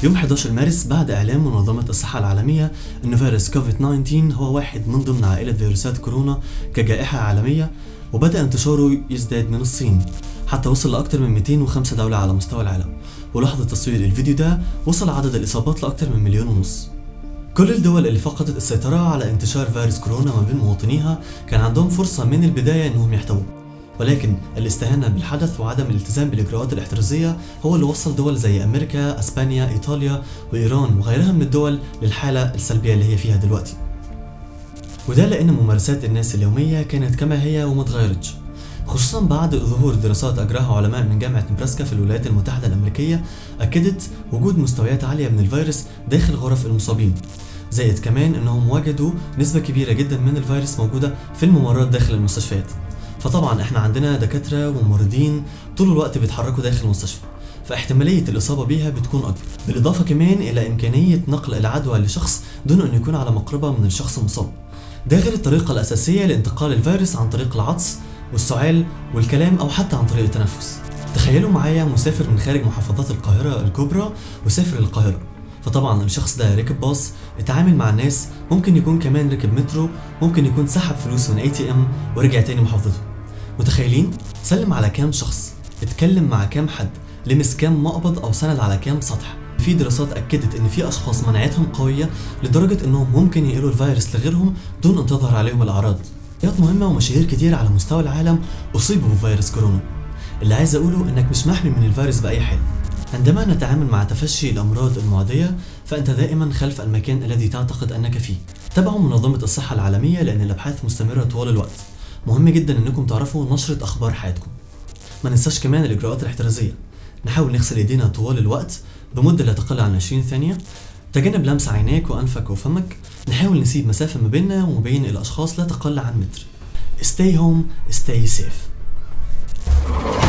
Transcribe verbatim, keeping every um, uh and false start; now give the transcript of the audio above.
يوم إحدى عشر مارس بعد إعلان منظمة الصحة العالمية أن فيروس كوفيد تسعة عشر هو واحد من ضمن عائلة فيروسات كورونا كجائحة عالمية، وبدأ انتشاره يزداد من الصين حتى وصل لأكثر من مئتين وخمسة دولة على مستوى العالم. ولحظة تصوير الفيديو ده وصل عدد الإصابات لأكثر من مليون ونص. كل الدول اللي فقدت السيطرة على انتشار فيروس كورونا ما بين مواطنيها كان عندهم فرصة من البداية أنهم يحتووا، ولكن الاستهانة بالحدث وعدم الالتزام بالإجراءات الاحترازية هو اللي وصل دول زي أمريكا، أسبانيا، إيطاليا وإيران وغيرها من الدول للحالة السلبية اللي هي فيها دلوقتي. وده لأن ممارسات الناس اليومية كانت كما هي وما اتغيرتش، خصوصا بعد ظهور دراسات أجراها علماء من جامعة نبراسكا في الولايات المتحدة الأمريكية أكدت وجود مستويات عالية من الفيروس داخل غرف المصابين. زائد كمان أنهم وجدوا نسبة كبيرة جدا من الفيروس موجودة في الممرات داخل المستشفيات. فطبعا احنا عندنا دكاترة وممرضين طول الوقت بيتحركوا داخل المستشفى، فاحتمالية الإصابة بيها بتكون أكبر، بالإضافة كمان إلى إمكانية نقل العدوى لشخص دون أن يكون على مقربة من الشخص المصاب. ده غير الطريقة الأساسية لانتقال الفيروس عن طريق العطس والسعال والكلام أو حتى عن طريق التنفس. تخيلوا معايا مسافر من خارج محافظات القاهرة الكبرى وسافر للقاهرة، فطبعا الشخص ده ركب باص، اتعامل مع الناس، ممكن يكون كمان ركب مترو، ممكن يكون سحب فلوس من اي تي ام ورجع تاني محافظته. متخيلين؟ سلم على كام شخص، اتكلم مع كام حد، لمس كام مقبض او سند على كام سطح. في دراسات اكدت ان في اشخاص مناعتهم قويه لدرجه انهم ممكن ينقلوا الفيروس لغيرهم دون ان تظهر عليهم الاعراض. شخصيات مهمه ومشاهير كتير على مستوى العالم اصيبوا بفيروس كورونا. اللي عايز اقوله انك مش محمي من الفيروس باي حال. عندما نتعامل مع تفشي الامراض المعديه فانت دائما خلف المكان الذي تعتقد انك فيه. تابعوا منظمه الصحه العالميه لان الابحاث مستمره طوال الوقت. مهم جدا انكم تعرفوا نشرة اخبار حياتكم. ما ننساش كمان الاجراءات الاحترازية، نحاول نغسل ايدينا طوال الوقت بمدة لا تقل عن عشرين ثانية، تجنب لمس عينيك وانفك وفمك، نحاول نسيب مسافة ما بيننا وما بين الاشخاص لا تقل عن متر. Stay home, stay safe.